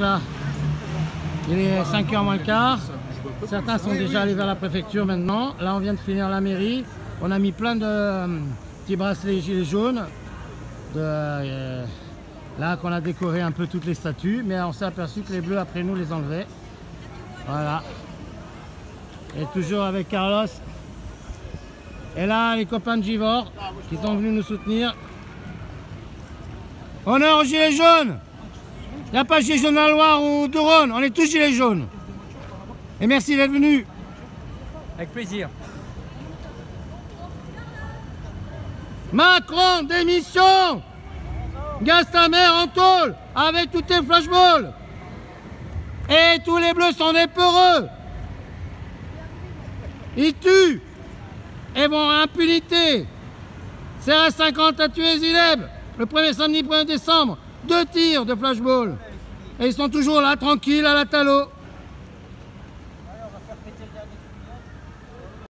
Là, il est 5h moins le quart. Certains sont déjà allés vers la préfecture maintenant. Là, on vient de finir la mairie. On a mis plein de petits bracelets gilets jaunes. Là, qu'on a décoré un peu toutes les statues. Mais on s'est aperçu que les bleus, après nous, les enlevaient. Voilà. Et toujours avec Carlos. Et là, les copains de Givor qui sont venus nous soutenir. Honneur aux gilets jaunes! Il n'y a pas de gilets jaunes à Loire ou de Rhône, on est tous gilets jaunes. Et merci d'être venus. Avec plaisir. Macron, démission! Gaz ta mère en tôle avec tous tes flashballs. Et tous les bleus sont des peureux. Ils tuent et vont à impunité. CRS50 a tué Zileb le 1er samedi 1er décembre. 2 tirs de flashball. Et ils sont toujours là, tranquilles, à la Talo.